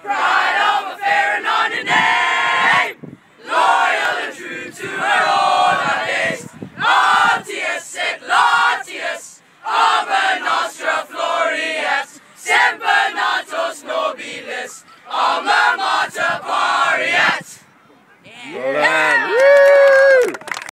pride of a fair and honored name, loyal and true to her all her days. Latius et Latius, aber nostra floriat, semper natos nobilis, alma mater pariat.